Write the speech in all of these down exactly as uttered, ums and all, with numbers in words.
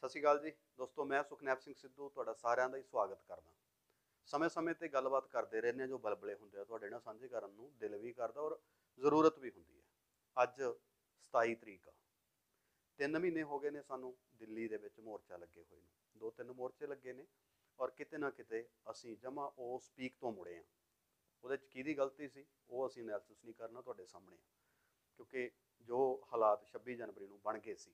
ਸਤਿ ਸ਼੍ਰੀ ਅਕਾਲ ਜੀ ਦੋਸਤੋ, मैं सुखनैब सिंह सिद्धू ਤੁਹਾਡਾ ਸਾਰਿਆਂ ਦਾ ਹੀ ਸਵਾਗਤ ਕਰਦਾ। ਸਮੇਂ-ਸਮੇਂ ਤੇ ਗੱਲਬਾਤ ਕਰਦੇ ਰਹਿੰਦੇ ਹਾਂ, ਜੋ ਬਲਬਲੇ ਹੁੰਦੇ ਆ ਤੁਹਾਡੇ ਨਾਲ ਸਾਂਝੇ ਕਰਨ ਨੂੰ ਦਿਲ ਵੀ ਕਰਦਾ ਔਰ ਜ਼ਰੂਰਤ ਵੀ ਹੁੰਦੀ ਹੈ। ਅੱਜ ਸਤਾਈ ਤਰੀਕ ਆ, ਤਿੰਨ ਮਹੀਨੇ ਹੋ ਗਏ ਨੇ ਸਾਨੂੰ ਦਿੱਲੀ ਦੇ ਵਿੱਚ ਮੋਰਚਾ ਲੱਗੇ ਹੋਏ ਨੂੰ। ਦੋ ਤਿੰਨ ਮੋਰਚੇ ਲੱਗੇ ਨੇ ਔਰ ਕਿਤੇ ਨਾ ਕਿਤੇ ਅਸੀਂ ਜਮਾ ਉਸ ਪੀਕ ਤੋਂ ਮੁੜੇ ਹਾਂ। ਉਹਦੇ 'ਚ ਕਿਹਦੀ ਗਲਤੀ ਸੀ ਉਹ ਅਸੀਂ ਐਨਾਲਿਸਿਸ ਨਹੀਂ ਕਰਨਾ, ਤੁਹਾਡੇ ਸਾਹਮਣੇ ਆ, ਕਿਉਂਕਿ ਜੋ ਹਾਲਾਤ ਛੱਬੀ ਜਨਵਰੀ ਨੂੰ ਬਣ ਗਏ ਸੀ,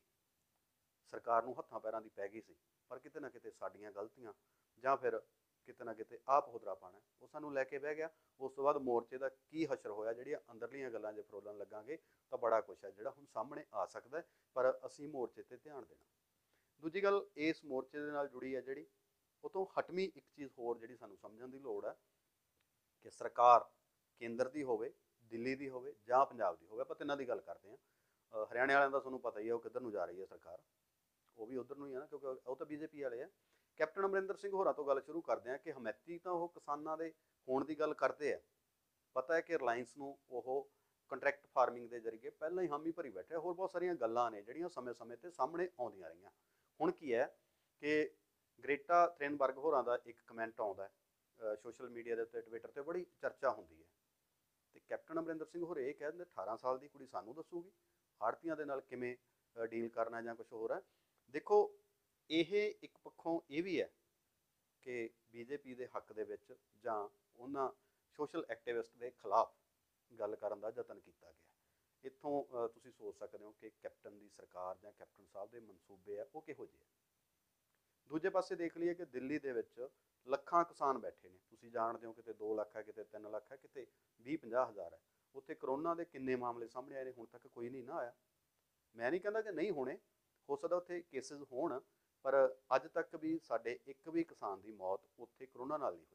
ਸਰਕਾਰ ਨੂੰ ਹੱਥਾਂ ਪੈਰਾਂ ਦੀ ਪੈ ਗਈ ਸੀ, ਪਰ ਕਿਤੇ ਨਾ ਕਿਤੇ ਸਾਡੀਆਂ ਗਲਤੀਆਂ ਜਾਂ ਫਿਰ ਕਿਤੇ ਨਾ ਕਿਤੇ ਆਪ ਹੁਦਰਾ ਪਾਣਾ ਉਹ ਸਾਨੂੰ ਲੈ ਕੇ ਬਹਿ ਗਿਆ। ਉਸ ਤੋਂ ਬਾਅਦ ਮੋਰਚੇ ਦਾ ਕੀ ਹਸ਼ਰ ਹੋਇਆ, ਜਿਹੜੀਆਂ ਅੰਦਰਲੀਆਂ ਗੱਲਾਂ ਜੇ ਫਰੋਲਣ ਲੱਗਾਂਗੇ ਤਾਂ ਬੜਾ ਕੁਛ ਹੈ ਜਿਹੜਾ ਹੁਣ ਸਾਹਮਣੇ ਆ ਸਕਦਾ, ਪਰ ਅਸੀਂ ਮੋਰਚੇ 'ਤੇ ਧਿਆਨ ਦੇਣਾ। ਦੂਜੀ ਗੱਲ ਇਸ ਮੋਰਚੇ ਦੇ ਨਾਲ ਜੁੜੀ ਹੈ ਜਿਹੜੀ, ਉਹ ਤੋਂ ਹਟਵੀਂ ਇੱਕ ਚੀਜ਼ ਹੋਰ ਜਿਹੜੀ ਸਾਨੂੰ ਸਮਝਣ ਦੀ ਲੋੜ ਹੈ ਕਿ ਸਰਕਾਰ ਕੇਂਦਰ ਦੀ ਹੋਵੇ, ਦਿੱਲੀ ਦੀ ਹੋਵੇ ਜਾਂ ਪੰਜਾਬ ਦੀ ਹੋਵੇ, ਆਪਾਂ ਤਿੰਨਾਂ ਦੀ ਗੱਲ ਕਰਦੇ ਹਾਂ। ਹਰਿਆਣੇ ਵਾਲਿਆਂ ਦਾ ਤੁਹਾਨੂੰ ਪਤਾ ਹੀ ਹੈ ਉਹ ਕਿੱਧਰ ਨੂੰ ਜਾ ਰਹੀ ਹੈ ਸਰਕਾਰ, ਉਹ ਵੀ ਉਧਰ ਨੂੰ ਹੀ ਹੈ ਨਾ, ਕਿਉਂਕਿ ਉਹ ਤਾਂ ਬੀਜੇਪੀ ਵਾਲੇ ਆ। ਕੈਪਟਨ ਅਮਰਿੰਦਰ ਸਿੰਘ ਹੋਰਾਂ ਤੋਂ ਗੱਲ ਸ਼ੁਰੂ ਕਰਦੇ ਹਾਂ ਕਿ ਹਮੈਤੀ ਤਾਂ ਉਹ ਕਿਸਾਨਾਂ ਦੇ ਹੋਣ ਦੀ ਗੱਲ ਕਰਦੇ ਆ। ਪਤਾ ਹੈ ਕਿ ਰਿਲਾਇੰਸ ਨੂੰ ਉਹ ਕੰਟਰੈਕਟ ਫਾਰਮਿੰਗ ਦੇ ਜ਼ਰੀਏ ਪਹਿਲਾਂ ਹੀ ਹਾਮੀ ਭਰੀ ਬੈਠੇ। ਹੋਰ ਬਹੁਤ ਸਾਰੀਆਂ ਗੱਲਾਂ ਨੇ ਜਿਹੜੀਆਂ ਸਮੇਂ-ਸਮੇਂ 'ਤੇ ਸਾਹਮਣੇ ਆਉਂਦੀਆਂ ਰਹੀਆਂ। ਹੁਣ ਕੀ ਹੈ ਕਿ ਗ੍ਰੇਟਾ ਥ੍ਰੈਨਬਰਗ ਹੋਰਾਂ ਦਾ ਇੱਕ ਕਮੈਂਟ ਆਉਂਦਾ ਸੋਸ਼ਲ ਮੀਡੀਆ ਦੇ ਉੱਤੇ, ਟਵਿੱਟਰ 'ਤੇ ਬੜੀ ਚਰਚਾ ਹੁੰਦੀ ਹੈ, ਅਤੇ ਕੈਪਟਨ ਅਮਰਿੰਦਰ ਸਿੰਘ ਹੋਰ ਇਹ ਕਹਿ ਦਿੰਦੇ ਅਠਾਰਾਂ ਸਾਲ ਦੀ ਕੁੜੀ ਸਾਨੂੰ ਦੱਸੂਗੀ ਆੜ੍ਹਤੀਆਂ ਦੇ ਨਾਲ ਕਿਵੇਂ ਡੀਲ ਕਰਨਾ ਜਾਂ ਕੁਛ ਹੋਰ ਹੈ। ਦੇਖੋ, ਇਹ ਇੱਕ ਪੱਖੋਂ ਇਹ ਵੀ ਹੈ ਕਿ ਬੀਜੇਪੀ ਦੇ ਹੱਕ ਦੇ ਵਿੱਚ ਜਾਂ ਉਹਨਾਂ ਸੋਸ਼ਲ ਐਕਟਿਵਿਸਟ ਦੇ ਖਿਲਾਫ ਗੱਲ ਕਰਨ ਦਾ ਯਤਨ ਕੀਤਾ ਗਿਆ। ਇੱਥੋਂ ਤੁਸੀਂ ਸੋਚ ਸਕਦੇ ਹੋ ਕਿ ਕੈਪਟਨ ਦੀ ਸਰਕਾਰ ਜਾਂ ਕੈਪਟਨ ਸਾਹਿਬ ਦੇ ਮਨਸੂਬੇ ਆ ਉਹ ਕਿਹੋ ਜਿਹੇ ਆ। ਦੂਜੇ ਪਾਸੇ ਦੇਖ ਲਈਏ ਕਿ ਦਿੱਲੀ ਦੇ ਵਿੱਚ ਲੱਖਾਂ ਕਿਸਾਨ ਬੈਠੇ ਨੇ, ਤੁਸੀਂ ਜਾਣਦੇ ਹੋ ਕਿਤੇ ਦੋ ਲੱਖ ਹੈ, ਕਿਤੇ ਤਿੰਨ ਲੱਖ ਹੈ, ਕਿਤੇ ਵੀਹ ਪੰਜਾਹ ਹਜ਼ਾਰ ਹੈ। ਉੱਥੇ ਕਰੋਨਾ ਦੇ ਕਿੰਨੇ ਮਾਮਲੇ ਸਾਹਮਣੇ ਆਏ ਨੇ, ਹੁਣ ਤੱਕ ਕੋਈ ਨਹੀਂ ਨਾ ਆਇਆ। ਮੈਂ ਨਹੀਂ ਕਹਿੰਦਾ ਕਿ ਨਹੀਂ ਹੋਣੇ, ਹੋ ਸਕਦਾ ਉੱਥੇ ਕੇਸਿਸ ਹੋਣ, ਪਰ ਅੱਜ ਤੱਕ ਵੀ ਸਾਡੇ ਇੱਕ ਵੀ ਕਿਸਾਨ ਦੀ ਮੌਤ ਉੱਥੇ ਕਰੋਨਾ ਨਾਲ ਨਹੀਂ ਹੋਈ।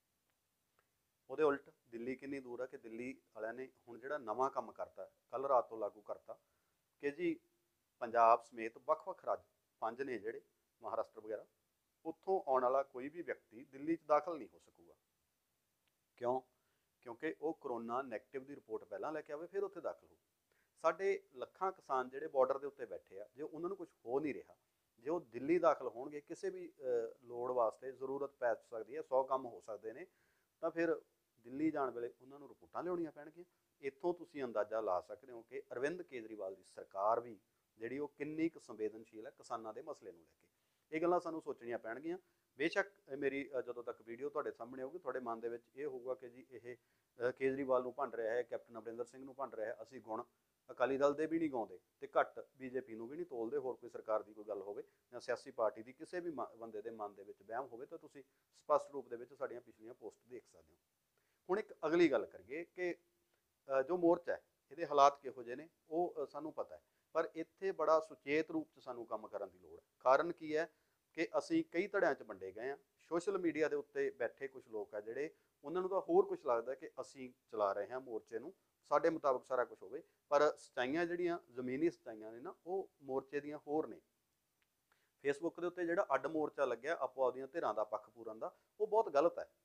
ਉਹਦੇ ਉਲਟ ਦਿੱਲੀ ਕਿੰਨੀ ਦੂਰ ਹੈ ਕਿ ਦਿੱਲੀ ਵਾਲਿਆਂ ਨੇ ਹੁਣ ਜਿਹੜਾ ਨਵਾਂ ਕੰਮ ਕਰਤਾ, ਕੱਲ੍ਹ ਰਾਤ ਤੋਂ ਲਾਗੂ ਕਰਤਾ ਕਿ ਜੀ ਪੰਜਾਬ ਸਮੇਤ ਵੱਖ-ਵੱਖ ਰਾਜ ਪੰਜ ਨੇ ਜਿਹੜੇ ਮਹਾਰਾਸ਼ਟਰ ਵਗੈਰਾ, ਉੱਥੋਂ ਆਉਣ ਵਾਲਾ ਕੋਈ ਵੀ ਵਿਅਕਤੀ ਦਿੱਲੀ 'ਚ ਦਾਖਲ ਨਹੀਂ ਹੋ ਸਕੂਗਾ। ਕਿਉਂ? ਕਿਉਂਕਿ ਉਹ ਕਰੋਨਾ ਨੈਗੇਟਿਵ ਦੀ ਰਿਪੋਰਟ ਪਹਿਲਾਂ ਲੈ ਕੇ ਆਵੇ ਫਿਰ ਉੱਥੇ ਦਾਖਲ ਹੋ। ਸਾਡੇ ਲੱਖਾਂ ਕਿਸਾਨ ਜਿਹੜੇ ਬਾਰਡਰ ਦੇ ਉੱਤੇ ਬੈਠੇ ਆ, ਜੇ ਉਹਨਾਂ ਨੂੰ ਕੁਝ ਹੋ ਨਹੀਂ ਰਿਹਾ, ਜੇ ਉਹ ਦਿੱਲੀ ਦਾਖਲ ਹੋਣਗੇ ਕਿਸੇ ਵੀ ਲੋੜ ਵਾਸਤੇ, ਜ਼ਰੂਰਤ ਪੈ ਸਕਦੀ ਹੈ, ਸੌ ਕੰਮ ਹੋ ਸਕਦੇ ਨੇ, ਤਾਂ ਫਿਰ ਦਿੱਲੀ ਜਾਣ ਵੇਲੇ ਉਹਨਾਂ ਨੂੰ ਰਿਪੋਰਟਾਂ ਲਿਆਉਣੀਆਂ ਪੈਣਗੀਆਂ। ਇੱਥੋਂ ਤੁਸੀਂ ਅੰਦਾਜ਼ਾ ਲਾ ਸਕਦੇ ਹੋ ਕਿ ਅਰਵਿੰਦ ਕੇਜਰੀਵਾਲ ਦੀ ਸਰਕਾਰ ਵੀ ਜਿਹੜੀ ਉਹ ਕਿੰਨੀ ਕੁ ਸੰਵੇਦਨਸ਼ੀਲ ਹੈ ਕਿਸਾਨਾਂ ਦੇ ਮਸਲੇ ਨੂੰ ਲੈ ਕੇ। ਇਹ ਗੱਲਾਂ ਸਾਨੂੰ ਸੋਚਣੀਆਂ ਪੈਣਗੀਆਂ। ਬੇਸ਼ੱਕ ਮੇਰੀ ਜਦੋਂ ਤੱਕ ਵੀਡੀਓ ਤੁਹਾਡੇ ਸਾਹਮਣੇ ਆਊਗੀ ਤੁਹਾਡੇ ਮਨ ਦੇ ਵਿੱਚ ਇਹ ਹੋਊਗਾ ਕਿ ਜੀ ਇਹ ਕੇਜਰੀਵਾਲ ਨੂੰ ਭੰਡ ਰਿਹਾ ਹੈ, ਕੈਪਟਨ ਅਮਰਿੰਦਰ ਸਿੰਘ ਨੂੰ ਭੰਡ ਰਿਹਾ ਹੈ, ਅਸੀਂ ਗੁਣ ਅਕਾਲੀ ਦਲ ਦੇ ਵੀ ਨਹੀਂ ਗਾਉਂਦੇ ਤੇ ਘੱਟ ਬੀਜੇਪੀ ਨੂੰ ਵੀ ਨਹੀਂ ਤੋਲਦੇ। ਹੋਰ ਕੋਈ ਸਰਕਾਰ ਦੀ ਕੋਈ ਗੱਲ ਹੋਵੇ ਜਾਂ ਸਿਆਸੀ ਪਾਰਟੀ ਦੀ ਕਿਸੇ ਵੀ ਬੰਦੇ ਦੇ ਮਨ ਦੇ ਵਿੱਚ ਵਹਿਮ ਹੋਵੇ ਤਾਂ ਤੁਸੀਂ ਸਪਸ਼ਟ ਰੂਪ ਦੇ ਵਿੱਚ ਸਾਡੀਆਂ ਪਿਛਲੀਆਂ ਪੋਸਟ ਦੇਖ ਸਕਦੇ ਹੋ। ਹੁਣ ਇੱਕ ਅਗਲੀ ਗੱਲ ਕਰੀਏ ਕਿ ਜੋ ਮੋਰਚਾ ਹੈ ਇਹਦੇ ਹਾਲਾਤ ਕਿਹੋ ਜਿਹੇ ਨੇ ਉਹ ਸਾਨੂੰ ਪਤਾ ਹੈ, ਪਰ ਇੱਥੇ ਬੜਾ ਸੁਚੇਤ ਰੂਪ 'ਚ ਸਾਨੂੰ ਕੰਮ ਕਰਨ ਦੀ ਲੋੜ ਹੈ। ਕਾਰਨ ਕੀ ਹੈ ਕਿ ਅਸੀਂ ਕਈ ਧੜਿਆਂ 'ਚ ਵੰਡੇ ਗਏ ਹਾਂ। ਸੋਸ਼ਲ ਮੀਡੀਆ ਦੇ ਉੱਤੇ ਬੈਠੇ ਕੁਛ ਲੋਕ ਆ ਜਿਹੜੇ, ਉਹਨਾਂ ਨੂੰ ਤਾਂ ਹੋਰ ਕੁਛ ਲੱਗਦਾ ਕਿ ਅਸੀਂ ਚਲਾ ਰਹੇ ਹਾਂ ਮੋਰਚੇ ਨੂੰ, ਸਾਡੇ ਮੁਤਾਬਕ ਸਾਰਾ ਕੁਛ ਹੋਵੇ, ਪਰ ਸੱਚਾਈਆਂ ਜਿਹੜੀਆਂ ਜ਼ਮੀਨੀ ਸੱਚਾਈਆਂ ਨੇ ਨਾ ਉਹ ਮੋਰਚੇ ਦੀਆਂ ਹੋਰ ਨੇ। ਫੇਸਬੁੱਕ ਦੇ ਉੱਤੇ ਜਿਹੜਾ ਅੱਡ ਮੋਰਚਾ ਲੱਗਿਆ ਆਪੋ ਆਪਦੀਆਂ ਧਿਰਾਂ ਦਾ ਪੱਖ ਪੂਰਨ ਦਾ, ਉਹ ਬਹੁਤ ਗਲਤ ਹੈ।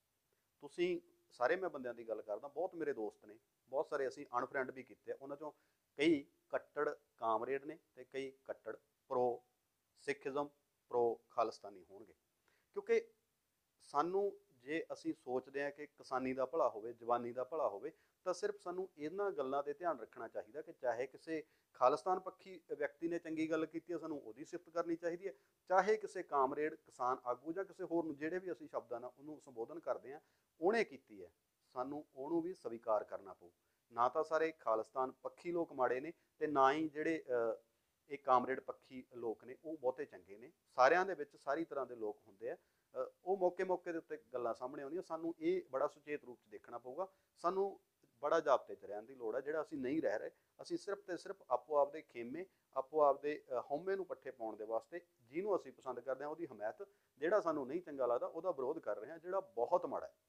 ਤੁਸੀਂ ਸਾਰੇ ਮੈਂ ਬੰਦਿਆਂ ਦੀ ਗੱਲ ਕਰਦਾ, ਬਹੁਤ ਮੇਰੇ ਦੋਸਤ ਨੇ, ਬਹੁਤ ਸਾਰੇ ਅਸੀਂ ਅਨਫਰੈਂਡ ਵੀ ਕੀਤੇ, ਉਹਨਾਂ 'ਚੋਂ ਕਈ ਕੱਟੜ ਕਾਮਰੇਡ ਨੇ ਤੇ ਕਈ ਕੱਟੜ ਪ੍ਰੋ ਸਿੱਖਿਜ਼ਮ ਪ੍ਰੋ ਖਾਲਿਸਤਾਨੀ ਹੋਣਗੇ। ਕਿਉਂਕਿ ਸਾਨੂੰ ਜੇ ਅਸੀਂ ਸੋਚਦੇ ਹਾਂ ਕਿ ਕਿਸਾਨੀ ਦਾ ਭਲਾ ਹੋਵੇ, ਜਵਾਨੀ ਦਾ ਭਲਾ ਹੋਵੇ, ਤਾਂ ਸਿਰਫ ਸਾਨੂੰ ਇਹਨਾਂ ਗੱਲਾਂ 'ਤੇ ਧਿਆਨ ਰੱਖਣਾ ਚਾਹੀਦਾ ਕਿ ਚਾਹੇ ਕਿਸੇ ਖਾਲਿਸਤਾਨ ਪੱਖੀ ਵਿਅਕਤੀ ਨੇ ਚੰਗੀ ਗੱਲ ਕੀਤੀ ਹੈ ਸਾਨੂੰ ਉਹਦੀ ਸਿਫਤ ਕਰਨੀ ਚਾਹੀਦੀ ਹੈ, ਚਾਹੇ ਕਿਸੇ ਕਾਮਰੇਡ ਕਿਸਾਨ ਆਗੂ ਜਾਂ ਕਿਸੇ ਹੋਰ ਨੂੰ ਜਿਹੜੇ ਵੀ ਅਸੀਂ ਸ਼ਬਦਾਂ ਨਾਲ ਉਹਨੂੰ ਸੰਬੋਧਨ ਕਰਦੇ ਹਾਂ ਉਹਨੇ ਕੀਤੀ ਹੈ, ਸਾਨੂੰ ਉਹਨੂੰ ਵੀ ਸਵੀਕਾਰ ਕਰਨਾ ਪਊ। ਨਾ ਤਾਂ ਸਾਰੇ ਖਾਲਿਸਤਾਨ ਪੱਖੀ ਲੋਕ ਮਾੜੇ ਨੇ ਤੇ ਨਾ ਹੀ ਜਿਹੜੇ ਇਹ ਕਾਮਰੇਡ ਪੱਖੀ ਲੋਕ ਨੇ ਉਹ ਬਹੁਤੇ ਚੰਗੇ ਨੇ। ਸਾਰਿਆਂ ਦੇ ਵਿੱਚ ਸਾਰੀ ਤਰ੍ਹਾਂ ਦੇ ਲੋਕ ਹੁੰਦੇ ਆ, ਉਹ ਮੌਕੇ ਮੌਕੇ ਦੇ ਉੱਤੇ ਗੱਲਾਂ ਸਾਹਮਣੇ ਆਉਂਦੀਆਂ। ਸਾਨੂੰ ਇਹ ਬੜਾ ਸੁਚੇਤ ਰੂਪ 'ਚ ਦੇਖਣਾ ਪਊਗਾ। ਸਾਨੂੰ ਬੜਾ ਜਾਬਤੇ 'ਚ ਰਹਿਣ ਦੀ ਲੋੜ ਹੈ, ਜਿਹੜਾ ਅਸੀਂ ਨਹੀਂ ਰਹਿ ਰਹੇ। ਅਸੀਂ ਸਿਰਫ ਤੇ ਸਿਰਫ ਆਪੋ ਆਪਦੇ ਖੇਮੇ, ਆਪੋ ਆਪਦੇ ਹਉਮੈ ਨੂੰ ਪੱਠੇ ਪਾਉਣ ਦੇ ਵਾਸਤੇ ਜਿਹਨੂੰ ਅਸੀਂ ਪਸੰਦ ਕਰਦੇ ਹਾਂ ਉਹਦੀ ਹਮਾਇਤ, ਜਿਹੜਾ ਸਾਨੂੰ ਨਹੀਂ ਚੰਗਾ ਲੱਗਦਾ ਉਹਦਾ ਵਿਰੋਧ ਕਰ ਰਹੇ ਹਾਂ, ਜਿਹੜਾ ਬਹੁਤ ਮਾੜਾ ਹੈ।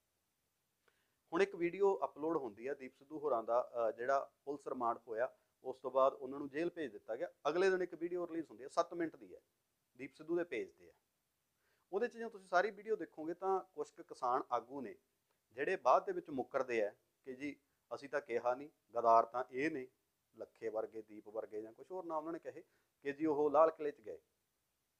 ਹੁਣ ਇੱਕ ਵੀਡੀਓ ਅਪਲੋਡ ਹੁੰਦੀ ਹੈ ਦੀਪ ਸਿੱਧੂ ਹੋਰਾਂ ਦਾ, ਜਿਹੜਾ ਪੁਲਿਸ ਰਿਮਾਂਡ ਹੋਇਆ ਉਸ ਤੋਂ ਬਾਅਦ ਉਹਨਾਂ ਨੂੰ ਜੇਲ੍ਹ ਭੇਜ ਦਿੱਤਾ ਗਿਆ। ਅਗਲੇ ਦਿਨ ਇੱਕ ਵੀਡੀਓ ਰਿਲੀਜ਼ ਹੁੰਦੀ ਹੈ, ਸੱਤ ਮਿੰਟ ਦੀ ਹੈ, ਦੀਪ ਸਿੱਧੂ ਦੇ ਪੇਜ 'ਤੇ ਹੈ। ਉਹਦੇ 'ਚ ਜਦੋਂ ਤੁਸੀਂ ਸਾਰੀ ਵੀਡੀਓ ਦੇਖੋਗੇ ਤਾਂ ਕੁਛ ਕੁ ਕਿਸਾਨ ਆਗੂ ਨੇ ਜਿਹੜੇ ਬਾਅਦ ਦੇ ਵਿੱਚ ਮੁੱਕਰਦੇ ਆ ਕਿ ਜੀ ਅਸੀਂ ਤਾਂ ਕਿਹਾ ਨਹੀਂ, ਗਦਾਰ ਤਾਂ ਇਹ ਨੇ, ਲੱਖੇ ਵਰਗੇ, ਦੀਪ ਵਰਗੇ ਜਾਂ ਕੁਛ ਹੋਰ ਨਾਮ ਉਹਨਾਂ ਨੇ ਕਹੇ, ਕਿ ਜੀ ਉਹ ਲਾਲ ਕਿਲ੍ਹੇ 'ਚ ਗਏ।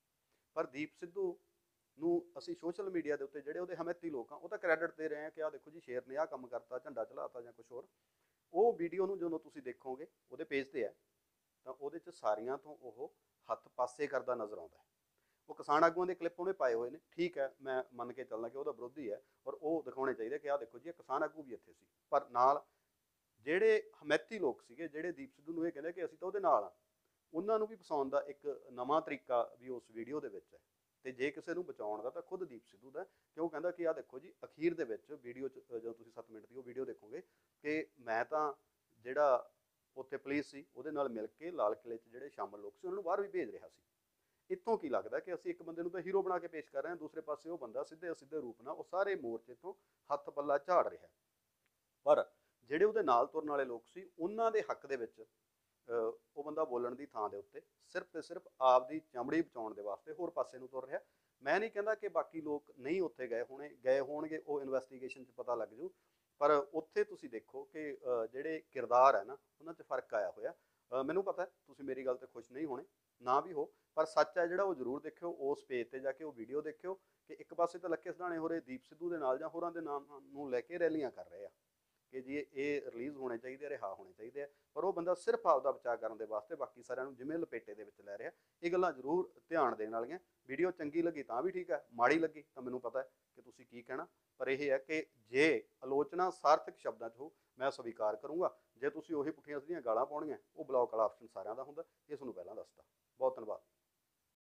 ਪਰ ਦੀਪ ਸਿੱਧੂ ਨੂੰ ਅਸੀਂ ਸੋਸ਼ਲ ਮੀਡੀਆ ਦੇ ਉੱਤੇ ਜਿਹੜੇ ਉਹਦੇ ਹਮੈਤੀ ਲੋਕ ਆ ਉਹ ਤਾਂ ਕ੍ਰੈਡਿਟ ਦੇ ਰਹੇ ਆ ਕਿ ਆਹ ਦੇਖੋ ਜੀ ਸ਼ੇਰ ਨੇ ਆਹ ਕੰਮ ਕਰਤਾ, ਝੰਡਾ ਚਲਾਤਾ ਜਾਂ ਕੁਛ ਹੋਰ। ਉਹ ਵੀਡੀਓ ਨੂੰ ਜਦੋਂ ਤੁਸੀਂ ਦੇਖੋਗੇ ਉਹਦੇ ਪੇਜ ਤੇ ਹੈ ਤਾਂ ਉਹਦੇ 'ਚ ਸਾਰੀਆਂ ਤੋਂ ਉਹ ਹੱਥ ਪਾਸੇ ਕਰਦਾ ਨਜ਼ਰ ਆਉਂਦਾ ਹੈ। ਉਹ ਕਿਸਾਨ ਆਗੂਆਂ ਦੇ ਕਲਿੱਪ ਉਹਨੇ ਪਾਏ ਹੋਏ ਨੇ, ਠੀਕ ਹੈ, ਮੈਂ ਮੰਨ ਕੇ ਚੱਲਦਾ ਕਿ ਉਹਦਾ ਵਿਰੋਧੀ ਹੈ ਔਰ ਉਹ ਦਿਖਾਉਣੇ ਚਾਹੀਦੇ ਕਿ ਆਹ ਦੇਖੋ ਜੀ ਇਹ ਕਿਸਾਨ ਆਗੂ ਵੀ ਇੱਥੇ ਸੀ। ਪਰ ਨਾਲ ਜਿਹੜੇ ਹਮੈਤੀ ਲੋਕ ਸੀਗੇ, ਜਿਹੜੇ ਦੀਪ ਸਿੱਧੂ ਨੂੰ ਇਹ ਕਹਿੰਦੇ ਕਿ ਅਸੀਂ ਤਾਂ ਉਹਦੇ ਨਾਲ ਆ, ਉਹਨਾਂ ਨੂੰ ਵੀ ਫਸਾਉਣ ਦਾ ਇੱਕ ਨਵਾਂ ਤਰੀਕਾ ਵੀ ਉਸ ਵੀਡੀਓ ਦੇ ਵਿੱਚ ਹੈ। ਤੇ ਜੇ ਕਿਸੇ ਨੂੰ ਬਚਾਉਣ ਦਾ ਤਾਂ ਖੁਦ ਦੀਪ ਸਿੱਧੂ ਦਾ, ਕਿ ਉਹ ਕਹਿੰਦਾ ਕਿ ਆਹ ਦੇਖੋ ਜੀ ਅਖੀਰ ਦੇ ਵਿੱਚ ਵੀਡੀਓ 'ਚ ਜਦੋਂ ਤੁਸੀਂ ਸੱਤ ਮਿੰਟ ਦੀ ਉਹ ਵੀਡੀਓ ਦੇਖੋਗੇ ਕਿ ਮੈਂ ਤਾਂ ਜਿਹੜਾ ਉੱਥੇ ਪੁਲਿਸ ਸੀ ਉਹਦੇ ਨਾਲ ਮਿਲ ਕੇ ਲਾਲ ਕਿਲ੍ਹੇ 'ਚ ਜਿਹੜੇ ਸ਼ਾਮਲ ਲੋਕ ਸੀ ਉਹਨਾਂ ਨੂੰ ਬਾਹਰ ਵੀ ਭੇਜ ਰਿਹਾ ਸੀ। ਇੱਥੋਂ ਕੀ ਲੱਗਦਾ ਕਿ ਅਸੀਂ ਇੱਕ ਬੰਦੇ ਨੂੰ ਤਾਂ ਹੀਰੋ ਬਣਾ ਕੇ ਪੇਸ਼ ਕਰ ਰਹੇ ਹਾਂ, ਦੂਸਰੇ ਪਾਸੇ ਉਹ ਬੰਦਾ ਸਿੱਧੇ ਅਸਿੱਧੇ ਰੂਪ ਨਾਲ ਉਹ ਸਾਰੇ ਮੋਰਚੇ ਤੋਂ ਹੱਥ ਪੱਲਾ ਝਾੜ ਰਿਹਾ। ਪਰ ਜਿਹੜੇ ਉਹਦੇ ਨਾਲ ਤੁਰਨ ਵਾਲੇ ਲੋਕ ਸੀ ਉਹਨਾਂ ਦੇ ਹੱਕ ਦੇ ਵਿੱਚ ਉਹ ਬੰਦਾ ਬੋਲਣ ਦੀ ਥਾਂ ਦੇ ਉੱਤੇ ਸਿਰਫ ਤੇ ਸਿਰਫ ਆਪਦੀ ਚਮੜੀ ਬਚਾਉਣ ਦੇ ਵਾਸਤੇ ਹੋਰ ਪਾਸੇ ਨੂੰ ਤੁਰ ਰਿਹਾ। ਮੈਂ ਨਹੀਂ ਕਹਿੰਦਾ ਕਿ ਬਾਕੀ ਲੋਕ ਨਹੀਂ ਉੱਥੇ ਗਏ ਹੋਣੇ, ਗਏ ਹੋਣਗੇ, ਉਹ ਇਨਵੈਸਟੀਗੇਸ਼ਨ 'ਚ ਪਤਾ ਲੱਗ ਜੂ। ਪਰ ਉੱਥੇ ਤੁਸੀਂ ਦੇਖੋ ਕਿ ਜਿਹੜੇ ਕਿਰਦਾਰ ਹੈ ਨਾ ਉਹਨਾਂ 'ਚ ਫਰਕ ਆਇਆ ਹੋਇਆ। ਮੈਨੂੰ ਪਤਾ ਤੁਸੀਂ ਮੇਰੀ ਗੱਲ ਤੇ ਖੁਸ਼ ਨਹੀਂ ਹੋਣੇ, ਨਾ ਵੀ ਹੋ, ਪਰ ਸੱਚ ਹੈ ਜਿਹੜਾ ਉਹ ਜ਼ਰੂਰ ਦੇਖਿਓ। ਉਸ ਪੇਜ ਤੇ ਜਾ ਕੇ ਉਹ ਵੀਡੀਓ ਦੇਖਿਓ ਕਿ ਇੱਕ ਪਾਸੇ ਤਾਂ ਲੱਖੇ ਸਿਧਾਣੇ ਹੋਰੇ ਦੀਪ ਸਿੱਧੂ ਦੇ ਨਾਲ ਜਾਂ ਹੋਰਾਂ ਦੇ ਨਾਮ ਨੂੰ ਲੈ ਕੇ ਰੈਲੀਆਂ ਕਰ ਰਹੇ ਆ ਕਿ ਜੀ ਇਹ ਰਿਲੀਜ਼ ਹੋਣੇ ਚਾਹੀਦੇ, ਰਿਹਾ ਹੋਣੇ ਚਾਹੀਦੇ ਆ, ਪਰ ਉਹ ਬੰਦਾ ਸਿਰਫ ਆਪਦਾ ਬਚਾਅ ਕਰਨ ਦੇ ਵਾਸਤੇ ਬਾਕੀ ਸਾਰਿਆਂ ਨੂੰ ਜਿਵੇਂ ਲਪੇਟੇ ਦੇ ਵਿੱਚ ਲੈ ਰਿਹਾ। ਇਹ ਗੱਲਾਂ ਜ਼ਰੂਰ ਧਿਆਨ ਦੇਣ ਵਾਲੀਆਂ। ਵੀਡੀਓ ਚੰਗੀ ਲੱਗੀ ਤਾਂ ਵੀ ਠੀਕ ਹੈ, ਮਾੜੀ ਲੱਗੀ ਤਾਂ ਮੈਨੂੰ ਪਤਾ ਹੈ ਕਿ ਤੁਸੀਂ ਕੀ ਕਹਿਣਾ, ਪਰ ਇਹ ਹੈ ਕਿ ਜੇ ਆਲੋਚਨਾ ਸਾਰਥਕ ਸ਼ਬਦਾਂ 'ਚ ਹੋ ਮੈਂ ਸਵੀਕਾਰ ਕਰੂੰਗਾ। ਜੇ ਤੁਸੀਂ ਉਹੀ ਪੁੱਠੀਆਂ ਸਿੱਧੀਆਂ ਗਾਲਾਂ ਪਾਉਣੀਆਂ, ਉਹ ਬਲੌਕ ਵਾਲਾ ਆਪਸ਼ਨ ਸਾਰਿਆਂ ਦਾ ਹੁੰਦਾ, ਇਹ ਤੁਹਾਨੂੰ ਪਹਿਲਾਂ ਦੱਸਦਾ। ਬਹੁਤ ਧੰਨਵਾਦ।